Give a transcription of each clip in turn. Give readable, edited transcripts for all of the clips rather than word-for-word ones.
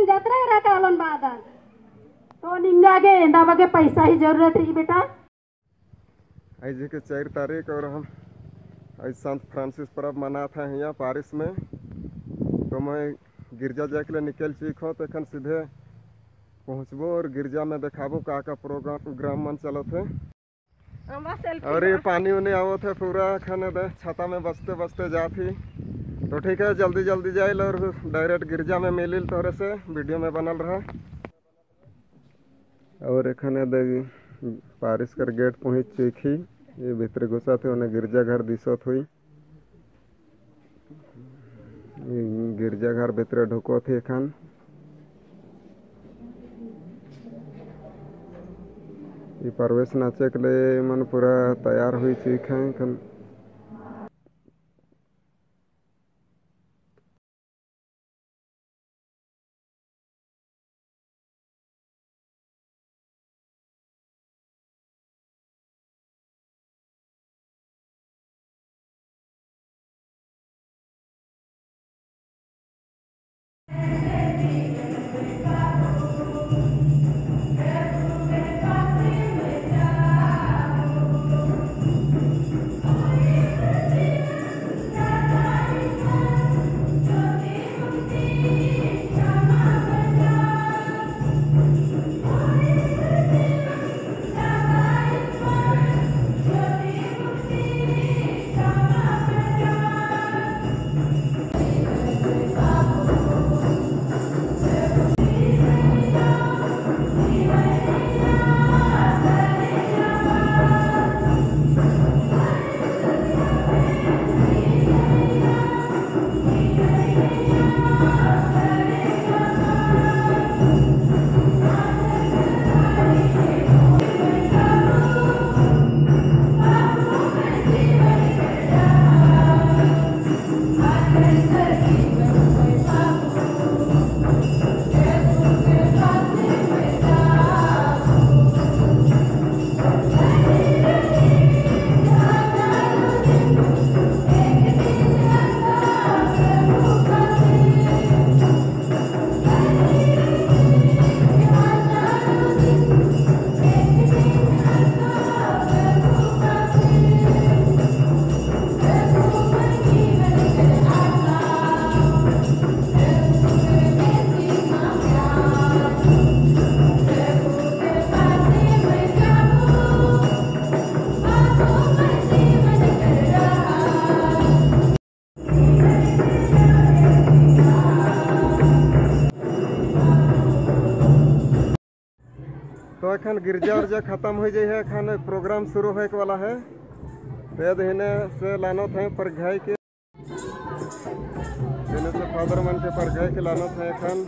दिन जतरा रहा कालन बादल तो निंगागे इंदावागे पैसा ही जरूरत है बेटा। आज के 4 तारीख और हम आज संत फ्रांसिस पर्व मना था यहाँ पारिस में। तो मैं गिरजा जाके लिए निकल चुक हूँ। तो एखन सीधे पहुँचबो और गिरजा में देखाबो का प्रोग्राम मन चलो थे। और ये पानी उनी आवो थे पूरा खाने दे छाता में बसते बसते जाती। तो ठीक है जल्दी जल्दी जाए और डायरेक्ट गिरजा में मिलिल तोरे से वीडियो में बनल रहा। और एखने दे पारिस कर गेट पहुँच चुकी। ये भीतर घुसा थे उन्हें गिरजा घर दिशत हुई। गिरजा घर भीतर ढुको थी एखन। ये प्रवेश नाचे के लिए मन पूरा तैयार हुई चुके हैं। तो एखन गिरजा उर्जा खत्म हो जाए है। एखन प्रोग्राम शुरू होने वाला है। हिने से लानो थे परघाई के हिने से फादर मन के परघाई के लानो थे एखन।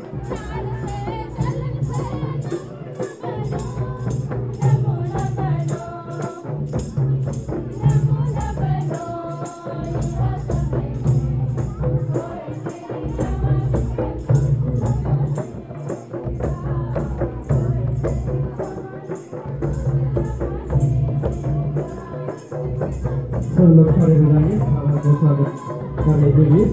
सब लोग खड़े हो जाएंगे को स्वागत करने के लिए।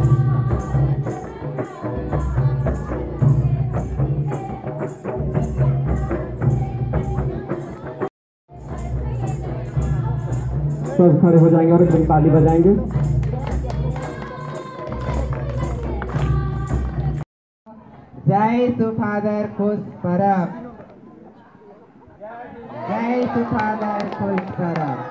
सब खड़े हो जाएंगे और ताली बजाएंगे। जय सुफादर खुश परब। जय सुफादर खुश परब।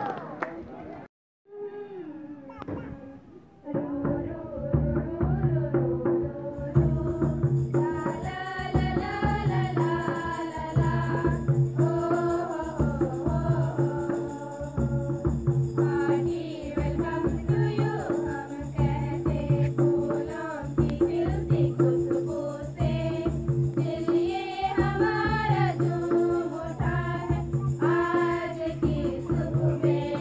हमारा जो होता है आज की सुबह में।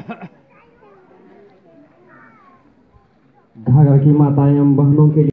घाघर की माताएं एवं बहनों के लिए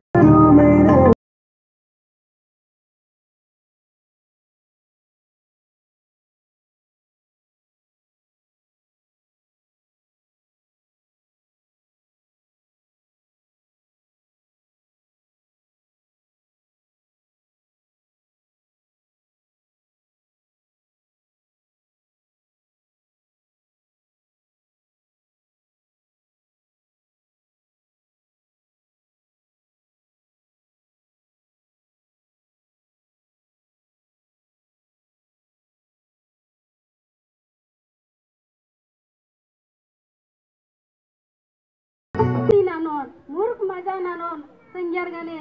नानोन मूर्ख मजा नानोन संग्यार गले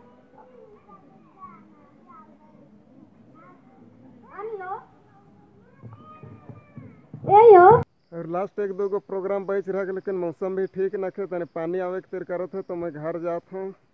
यो और लास्ट एक दो गो प्रोग्राम बच रहा लेकिन मौसम भी ठीक न थे तने पानी आवे के तेर करत है तो मैं घर जात हूँ।